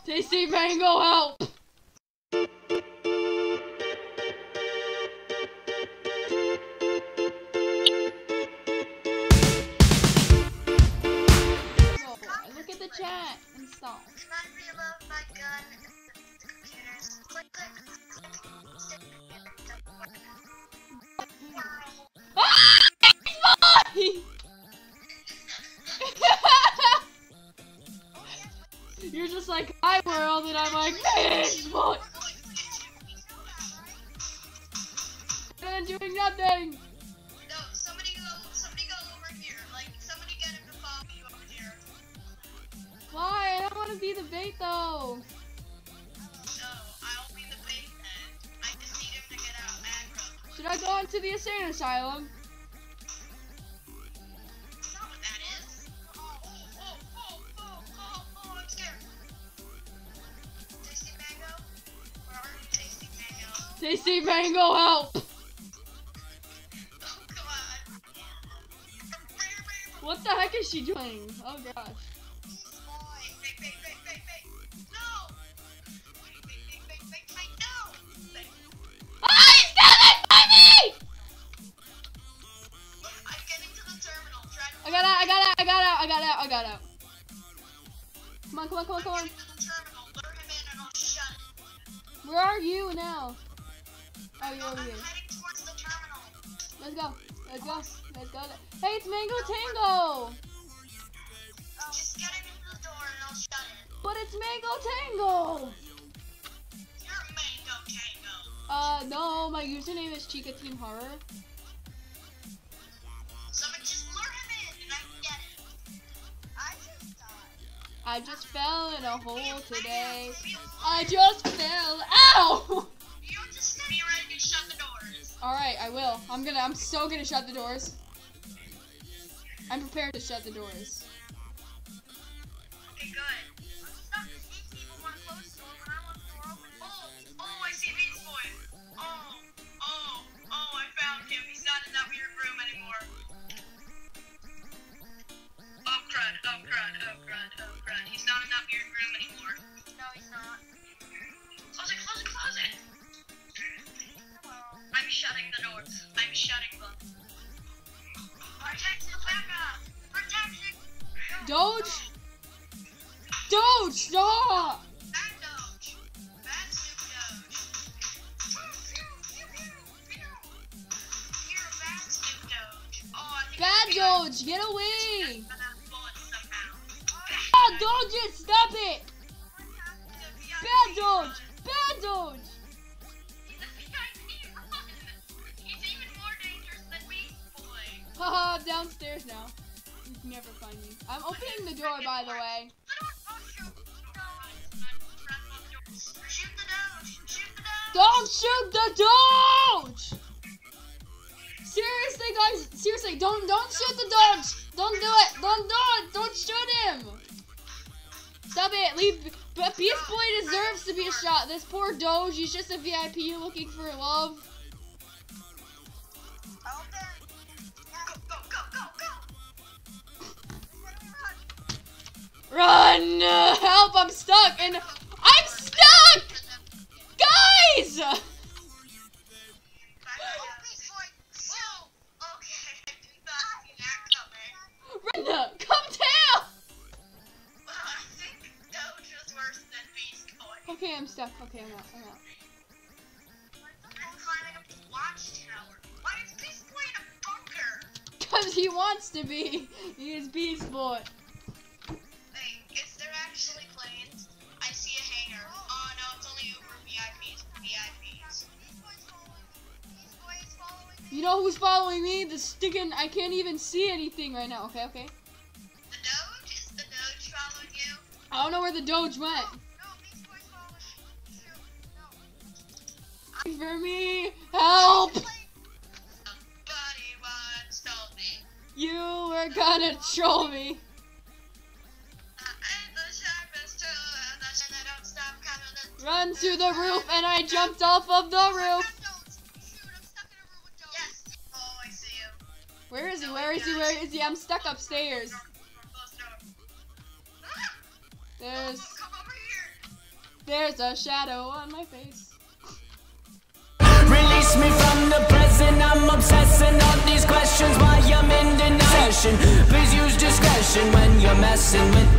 Tasty mango, help! Look at the chat. Install. Can I reload my gun in the computer? Click, click. You're just like I world, and I'm like, what? And doing nothing. No, somebody go over here. Like, somebody get him to follow you over here. Why? I don't want to be the bait though. No, I'll be the bait then. I just need him to get out aggro. Should I go into the insane asylum? That's not what that is. I'm scared. Tasty mango? Where are you, tasty mango? Tasty mango, help! Oh, God. What the heck is she doing? Oh gosh. Bait. No! Bait, no! Ah, he's coming by me! I'm getting to the terminal. Try to I got out. Come on. get to the terminal. Lure him in and I'll shut it. Where are you now? Oh, you're over I'm here. heading towards the terminal. Let's go. Hey, it's Mango Tango! Just get him into the door and I'll shut it. But it's Mango Tango! You're Mango Tango. No, my username is Chica Team Horror. Someone just lure him in and I can get him. I just died. I just fell in a hole today. Feel I just fell. Ow! You just be ready to shut the doors. Alright, I will. I'm so gonna shut the doors. I'm prepared to shut the doors. Okay, good. I'm stuck. These people want to close the door when I want the door open. Oh, I see Beast Boy. Oh, I found him. He's not in that weird room anymore. Oh, crud. He's not in that weird room anymore. No, he's not. Close it. I'm shutting the door. I'm shutting them. Protect the backup. Protection. Doge? Doge, stop! Bad Doge. Bad Snoop Doge. You're a bad Snoop Doge. Oh, I think Bad I'm Doge, get away! gonna bullet somehow. Ah, Doge it, stop it! Bad Doge! He's a VIP run. He's even more dangerous than Beast Boy. Haha, I'm downstairs now. You can never find me. I'm opening the door, by the way. Shoot the Doge. Don't shoot the Doge! Seriously, guys, don't shoot the Doge! Don't do it! Don't shoot him! Stop it! But Beast Boy deserves to be shot. This poor Doge, he's just a VIP looking for love. Run! Help! I'm stuck! And I'm stuck! Guys! Brenda, come down! Okay, I'm stuck. Okay, I'm out. Why is Beast Boy in a bunker? Because he wants to be. He is Beast Boy. Hey, is there actually planes? I see a hangar. Oh no, it's only Uber VIPs. Beast Boy is following me. You know who's following me? The stinking. I can't even see anything right now. Okay. The Doge? Is the Doge following you? I don't know where the Doge went. No, Beast Boy's following me. Shoot, no. For me, help! Somebody once told me. You were gonna troll me. And the sharpest tool, and the shit that don't stop coming. Run to the roof, and I jumped off of the roof. Shoot, I'm stuck in a room with Doge. Yes. Oh, I see you. Where is he? I'm stuck upstairs. Close door. There's. Come over here. There's a shadow on my face. Release me from the present, I'm obsessing on these questions while I'm in denial. Please use discretion when you're messing with